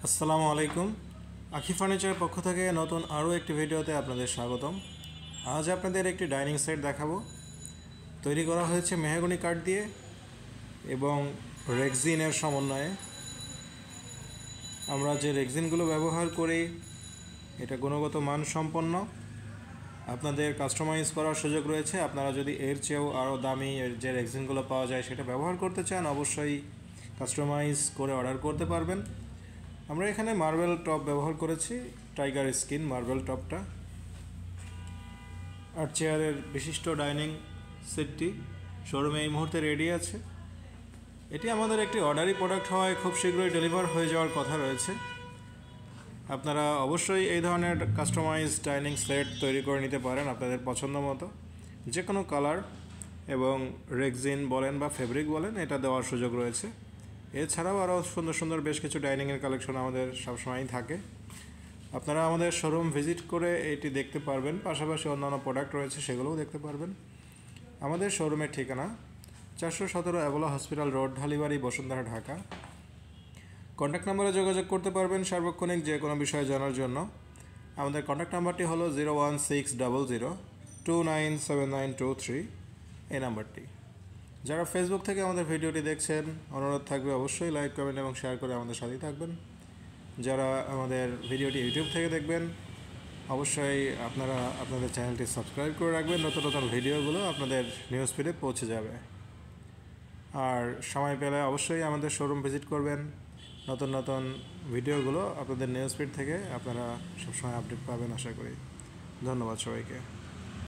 আসসালামু আলাইকুম। আখি ফার্নিচারের পক্ষ থেকে নতুন আরও একটি ভিডিওতে আপনাদের স্বাগতম। আজ আপনাদের একটি ডাইনিং সেট দেখাবো। তৈরি করা হয়েছে মেহগনি কাঠ দিয়ে এবং রেক্সিনের সমন্বয়ে। আমরা যে রেক্সিনগুলো ব্যবহার করি এটা গুণগত মান সম্পন্ন। আপনাদের কাস্টমাইজ করার সুযোগ রয়েছে। আপনারা যদি এর চেয়েও আরও দামি যে রেক্সিনগুলো পাওয়া যায় সেটা ব্যবহার করতে চান, অবশ্যই কাস্টমাইজ করে অর্ডার করতে পারবেন। আমরা এখানে মার্বেল টপ ব্যবহার করেছি, টাইগার স্কিন মার্বেল টপটা। আর চেয়ারের বিশিষ্ট ডাইনিং সেটটি শোরুমে এই মুহূর্তে রেডি আছে। এটি আমাদের একটি অর্ডারি প্রোডাক্ট হওয়ায় খুব শীঘ্রই ডেলিভার হয়ে যাওয়ার কথা রয়েছে। আপনারা অবশ্যই এই ধরনের কাস্টমাইজ ডাইনিং সেট তৈরি করে নিতে পারেন আপনাদের পছন্দ মতো। যে কোনো কালার এবং রেক্সিন বলেন বা ফেব্রিক বলেন, এটা দেওয়ার সুযোগ রয়েছে। এছাড়াও আরও সুন্দর সুন্দর বেশ কিছু ডাইনিংয়ের কালেকশন আমাদের সবসময়ই থাকে। আপনারা আমাদের শোরুম ভিজিট করে এটি দেখতে পারবেন, পাশাপাশি অন্যান্য প্রোডাক্ট রয়েছে সেগুলোও দেখতে পারবেন। আমাদের শোরুমের ঠিকানা 417 Apollo hospital road, Dhalibari, Bashundhara, Dhaka. Contact নাম্বারে যোগাযোগ করতে পারবেন সার্বক্ষণিক যে কোনো বিষয় জানার জন্য। আমাদের কন্ট্যাক্ট নাম্বারটি হলো 01600297923, এই নাম্বারটি। যারা ফেসবুক থেকে আমাদের ভিডিওটি দেখছেন, অনুরোধ থাকবে অবশ্যই লাইক, কমেন্ট এবং শেয়ার করে আমাদের সাথেই থাকবেন। যারা আমাদের ভিডিওটি ইউটিউব থেকে দেখবেন, অবশ্যই আপনারা আপনাদের চ্যানেলটি সাবস্ক্রাইব করে রাখবেন। নতুন নতুন ভিডিওগুলো আপনাদের নিউজ ফিডে পৌঁছে যাবে। আর সময় পেলে অবশ্যই আমাদের শোরুম ভিজিট করবেন। নতুন নতুন ভিডিওগুলো আপনাদের নিউজ ফিড থেকে আপনারা সবসময় আপডেট পাবেন আশা করি। ধন্যবাদ সবাইকে।